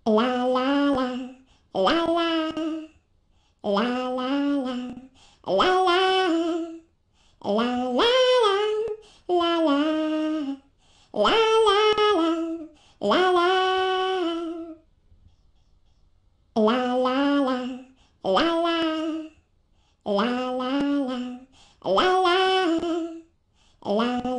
la la la, la la, la la la, la la, la la la, la la, la la la, la la, la la la, la la, la la la, la la, la